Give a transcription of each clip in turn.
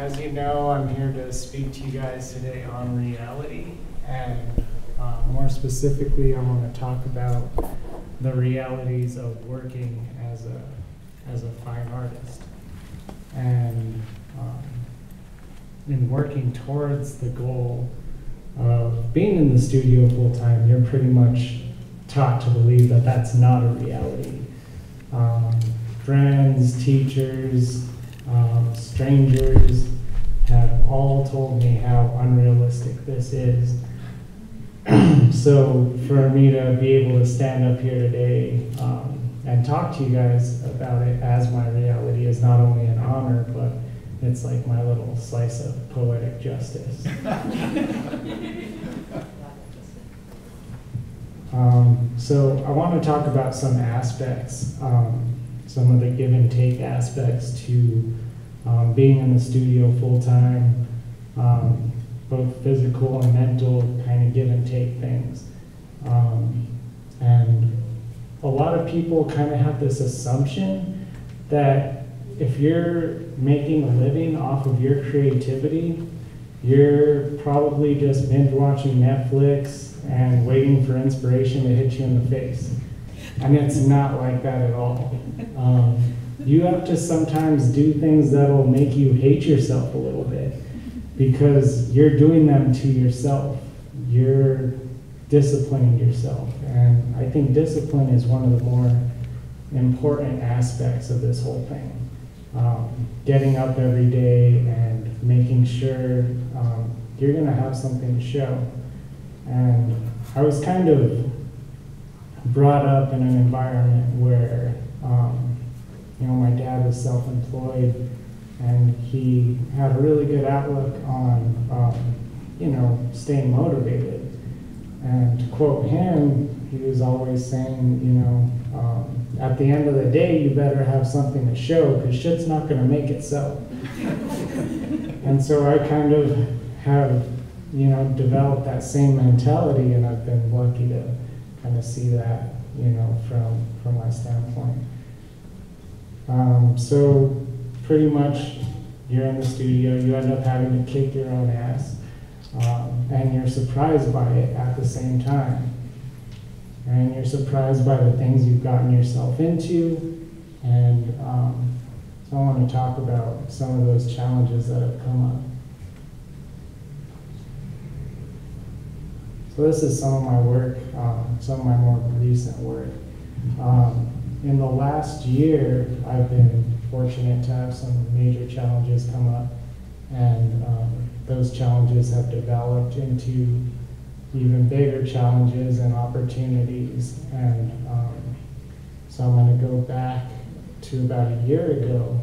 As you know, I'm here to speak to you guys today on reality, and more specifically, I want to talk about the realities of working as a fine artist, and in working towards the goal of being in the studio full time. You're pretty much taught to believe that that's not a reality. Friends, teachers, strangers have all told me how unrealistic this is. So for me to be able to stand up here today and talk to you guys about it as my reality is not only an honor, but it's like my little slice of poetic justice. So I want to talk about some aspects, some of the give and take aspects to being in the studio full time, both physical and mental kind of give and take things. And a lot of people kind of have this assumption that if you're making a living off of your creativity, you're probably just binge watching Netflix and waiting for inspiration to hit you in the face. And it's not like that at all. You have to sometimes do things that'll make you hate yourself a little bit because you're doing them to yourself. You're disciplining yourself. And I think discipline is one of the more important aspects of this whole thing. Getting up every day and making sure you're going to have something to show. And I was kind of brought up in an environment where, my dad was self-employed, and he had a really good outlook on, staying motivated. And to quote him, he was always saying, at the end of the day, you better have something to show, because shit's not going to make itself. And so I kind of have, developed that same mentality, and I've been lucky to kind of see that, from my standpoint. So pretty much you're in the studio, you end up having to kick your own ass, and you're surprised by it at the same time. And you're surprised by the things you've gotten yourself into, and so I want to talk about some of those challenges that have come up. So this is some of my work, some of my more recent work. In the last year, I've been fortunate to have some major challenges come up, and those challenges have developed into even bigger challenges and opportunities. And so I'm going to go back to about a year ago,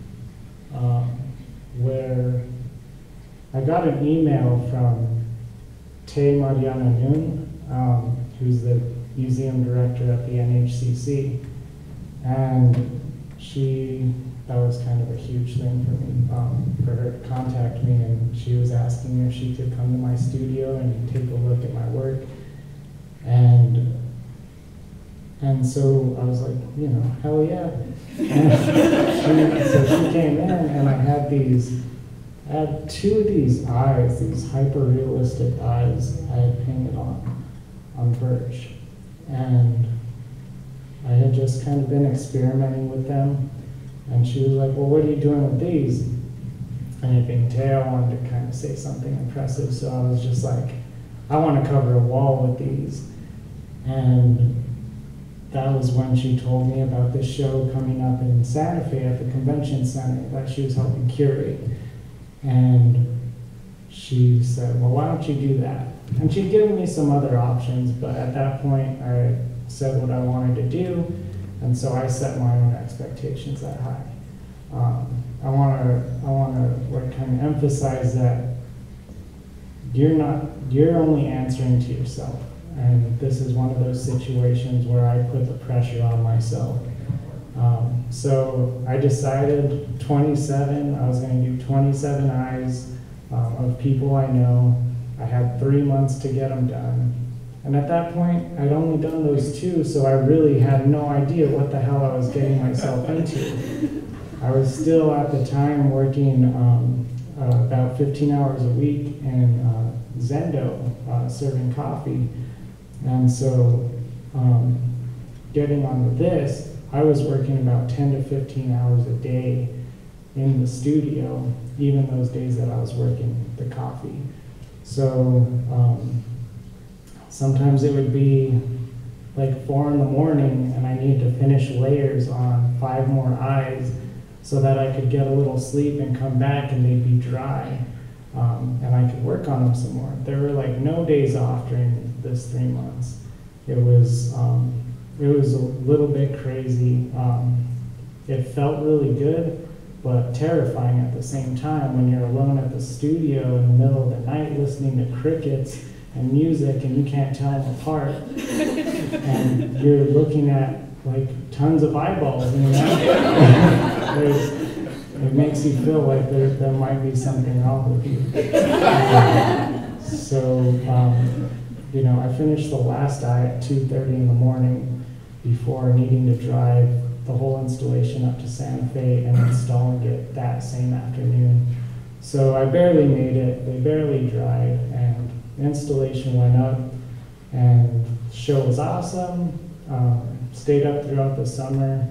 where I got an email from Tay Mariana Noon, who's the museum director at the NHCC, and that was kind of a huge thing for me, for her to contact me, and she was asking if she could come to my studio and take a look at my work, and so I was like, hell yeah. And so she came in, and I had two of these eyes, these hyper-realistic eyes I had painted on birch. And I had just kind of been experimenting with them. And she was like, well, what are you doing with these? And it being Tay, I wanted to kind of say something impressive, so I was just like, I want to cover a wall with these. And that was when she told me about this show coming up in Santa Fe at the convention center that she was helping curate. And she said, well, why don't you do that? And she'd given me some other options, but at that point I said what I wanted to do, and so I set my own expectations that high. I want to kind of emphasize that you're only answering to yourself, and this is one of those situations where I put the pressure on myself. So I decided 27, I was going to do 27 eyes of people I know. I had 3 months to get them done. And at that point, I'd only done those 2, so I really had no idea what the hell I was getting myself into. I was still at the time working about 15 hours a week in Zendo serving coffee. And so getting onto this, I was working about 10 to 15 hours a day in the studio, even those days that I was working the coffee. So sometimes it would be like 4 in the morning and I needed to finish layers on 5 more eyes so that I could get a little sleep and come back and they'd be dry. And I could work on them some more. There were like no days off during this 3 months. It was a little bit crazy. It felt really good, but terrifying at the same time when you're alone at the studio in the middle of the night listening to crickets and music and you can't tell them apart. And you're looking at like tons of eyeballs, you know? It makes you feel like there might be something wrong with you. So, you know, I finished the last eye at 2:30 in the morning before needing to drive the whole installation up to Santa Fe and installing it that same afternoon. So I barely made it, they barely dried, and the installation went up, and the show was awesome. Stayed up throughout the summer.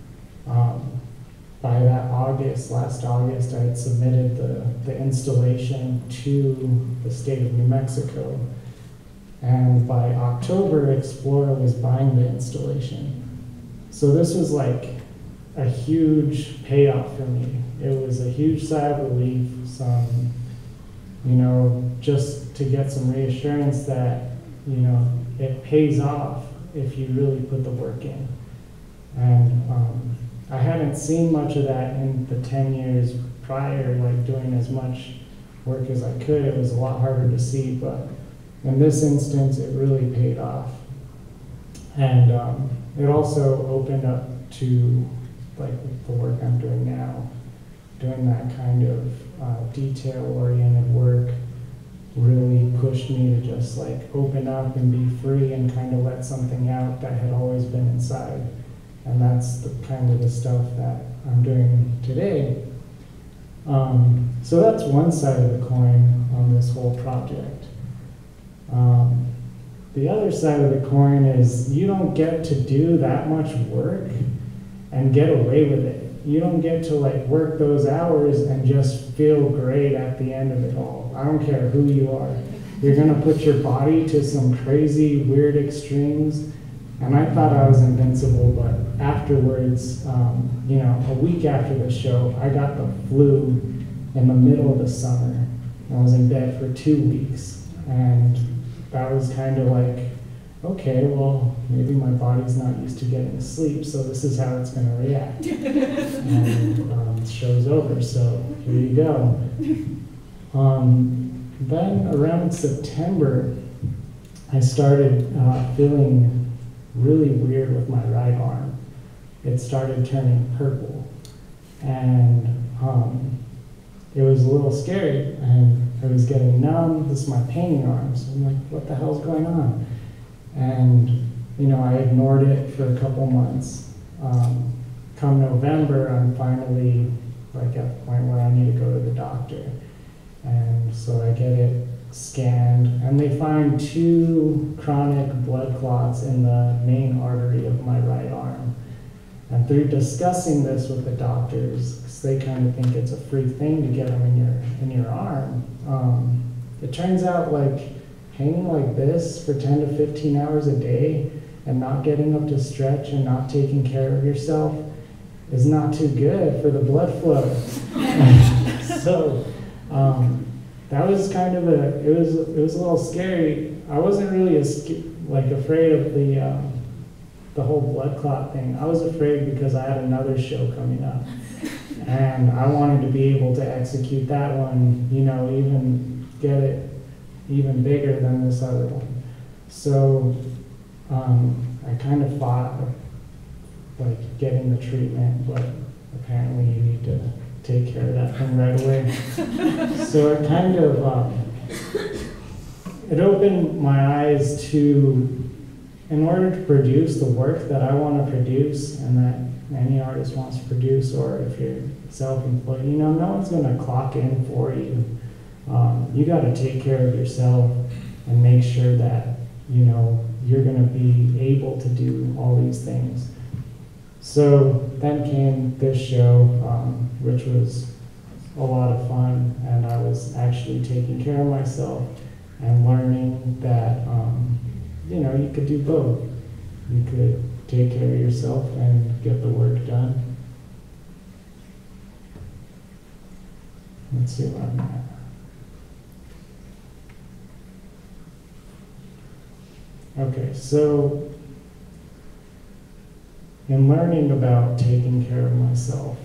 By that last August, I had submitted the installation to the state of New Mexico. And by October, Explorer was buying the installation. So this was like a huge payoff for me. It was a huge sigh of relief, some, you know, just to get some reassurance that, you know, it pays off if you really put the work in. And I hadn't seen much of that in the 10 years prior, like doing as much work as I could. It was a lot harder to see, but in this instance, it really paid off. And it also opened up to like the work I'm doing now. Doing that kind of detail-oriented work really pushed me to just like open up and be free and kind of let something out that had always been inside. And that's the kind of the stuff that I'm doing today. So that's one side of the coin on this whole project. The other side of the coin is you don't get to do that much work and get away with it. You don't get to like work those hours and just feel great at the end of it all. I don't care who you are. You're gonna put your body to some crazy, weird extremes. And I thought I was invincible, but afterwards, you know, a week after the show, I got the flu in the middle of the summer. I was in bed for 2 weeks. And that was kind of like, okay, well, maybe my body's not used to getting sleep, so this is how it's going to react. And the show's over, so here you go. Then around September, I started feeling really weird with my right arm. It started turning purple. And it was a little scary, and I was getting numb. This is my painting arm, so I'm like, what the hell's going on? And, you know, I ignored it for a couple months. Come November, I'm finally like at the point where I need to go to the doctor. And so I get it scanned, and they find 2 chronic blood clots in the main artery of my right arm. And through discussing this with the doctors, because they kind of think it's a freak thing to get them in your arm, it turns out like hanging like this for 10 to 15 hours a day and not getting up to stretch and not taking care of yourself is not too good for the blood flow. So that was kind of it was a little scary. I wasn't really afraid of the whole blood clot thing. I was afraid because I had another show coming up, and I wanted to be able to execute that one, you know, even get it even bigger than this other one. So I kind of fought like getting the treatment, but apparently you need to take care of that thing right away. So it kind of it opened my eyes to, in order to produce the work that I want to produce and that any artist wants to produce, or if you're self-employed, you know, no one's gonna clock in for you. You gotta take care of yourself and make sure that, you know, you're gonna be able to do all these things. So then came this show, which was a lot of fun, and I was actually taking care of myself and learning that, you know, you could do both. You could take care of yourself and get the work done. Let's see where I'm at. Okay, so in learning about taking care of myself,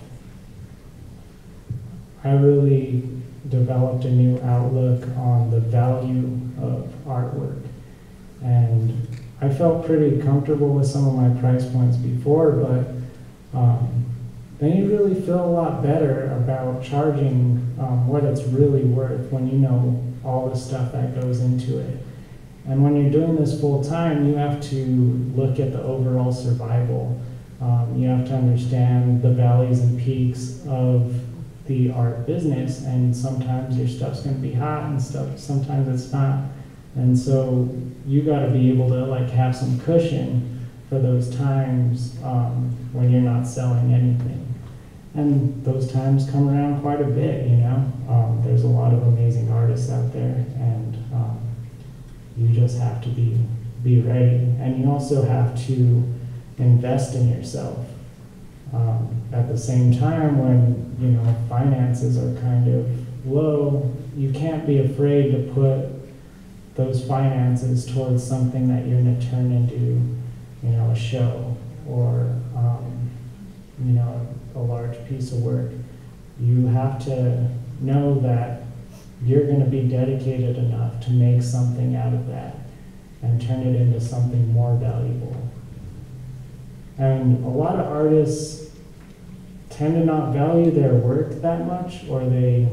I really developed a new outlook on the value of artwork. And I felt pretty comfortable with some of my price points before, but then you really feel a lot better about charging what it's really worth when you know all the stuff that goes into it. And when you're doing this full time, you have to look at the overall survival. You have to understand the valleys and peaks of the art business, and sometimes your stuff's going to be hot and stuff, sometimes it's not. And so you got to be able to like have some cushion for those times when you're not selling anything. And those times come around quite a bit, you know. There's a lot of amazing artists out there, and you just have to be ready. And you also have to invest in yourself. At the same time, when, you know, finances are kind of low, you can't be afraid to put those finances towards something that you're going to turn into, you know, a show or, you know, a large piece of work. You have to know that you're going to be dedicated enough to make something out of that and turn it into something more valuable. And a lot of artists tend to not value their work that much, or they,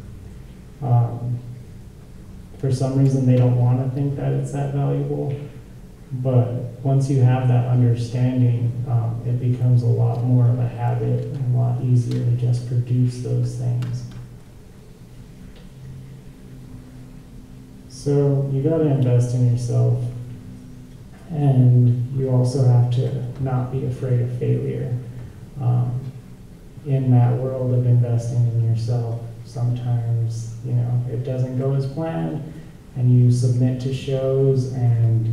for some reason, they don't want to think that it's that valuable. But once you have that understanding, it becomes a lot more of a habit and a lot easier to just produce those things. So you got to invest in yourself, and you also have to not be afraid of failure. In that world of investing in yourself, sometimes, you know, it doesn't go as planned, and you submit to shows and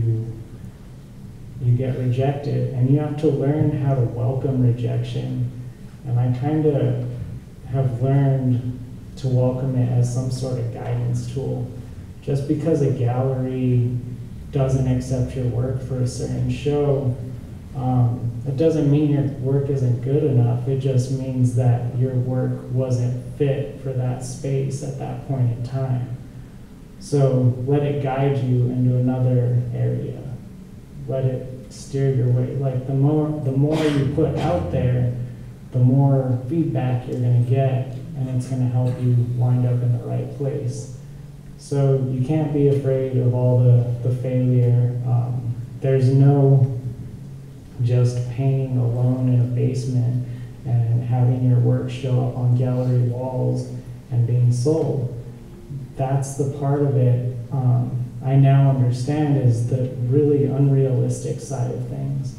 you get rejected, and you have to learn how to welcome rejection. And I kind of have learned to welcome it as some sort of guidance tool. Just because a gallery doesn't accept your work for a certain show, it doesn't mean your work isn't good enough. It just means that your work wasn't fit for that space at that point in time. So let it guide you into another area. Let it steer your way. Like the more you put out there, the more feedback you're going to get, and it's going to help you wind up in the right place. So you can't be afraid of all the failure. There's no just painting alone in a basement and having your work show up on gallery walls and being sold. That's the part of it I now understand is the really unrealistic side of things.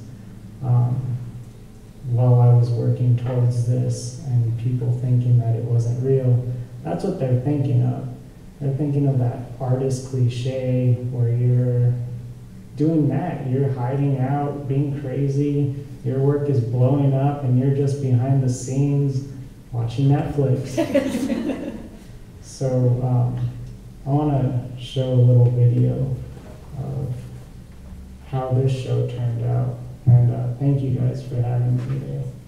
While I was working towards this and people thinking that it wasn't real, that's what they're thinking of. They're thinking of that artist cliche where you're doing that. You're hiding out, being crazy, your work is blowing up, and you're just behind the scenes watching Netflix. So I want to show a little video of how this show turned out. And thank you guys for having me today.